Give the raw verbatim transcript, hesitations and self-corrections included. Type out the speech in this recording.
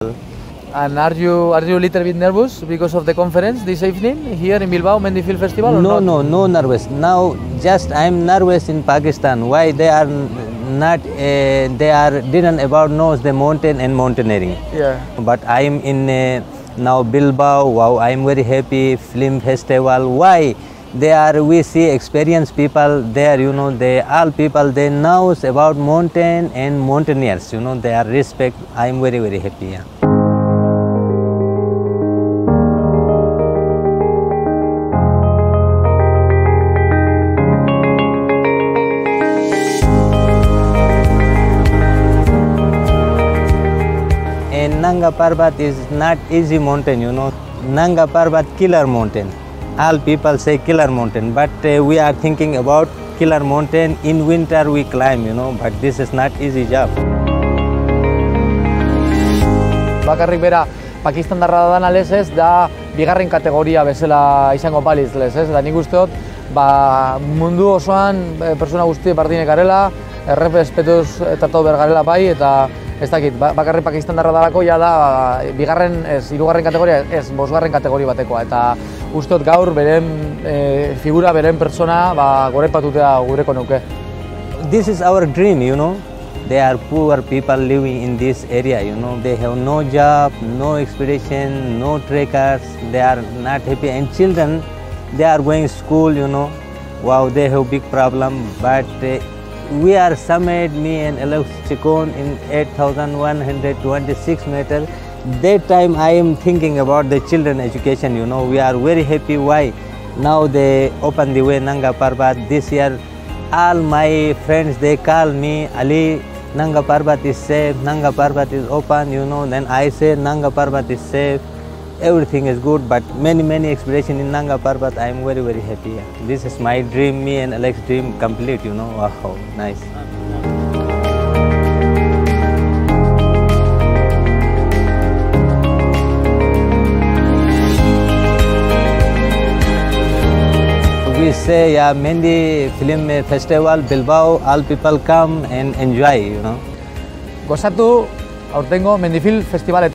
And are you are you a little bit nervous because of the conference this evening here in Bilbao Mendifil Festival? Or no, not? no, no nervous. Now just I'm nervous in Pakistan. Why they are not? Uh, they are didn't about knows the mountain and mountaineering. Yeah. But I'm in uh, now Bilbao. Wow, I'm very happy. Film festival. Why? They are we see experienced people there. You know, they all people they knows about mountain and mountaineers. You know, they are respect. I'm very very happy. Yeah. And Nanga Parbat is not easy mountain, you know. Nanga Parbat killer mountain. All people say killer mountain, but uh, we are thinking about killer mountain. In winter we climb, you know, but this is not easy job. Bakarrik bera Pakistandarra da nalez ez da bigarren kategoria bezala izango balitz lez ez, eta nik uste dut ba, mundu osoan persona guzti bardinek garela, errespetuz tratatu behar garela bai, eta ez dakit, bakarrik Pakistandarra dalako ja da bigarren, ez, hirugarren kategoria, ez, bosgarren kategoria batekoa, eta uste dut gaur beren e, figura, beren persona ba, gorepatutea gureko nuke. This is our dream, you know. They are poor people living in this area, you know. They have no job, no expedition, no trekkers. They are not happy. And children, they are going to school, you know. Wow, they have big problem. But uh, we are summit, me and Alex Chikon in eight thousand one hundred twenty-six meters. That time I am thinking about the children education, you know. We are very happy. Why? Now they open the way Nanga Parbat this year. All my friends, they call me, Ali, Nanga Parbat is safe, Nanga Parbat is open, you know. Then I say Nanga Parbat is safe, everything is good, but many, many expedition in Nanga Parbat, I am very, very happy. This is my dream, me and Alex dream complete, you know. Wow, nice. We say, yeah, Mendi Film Festival, Bilbao, all people come and enjoy, you know. Gozatu aurtengo Mendifil Festival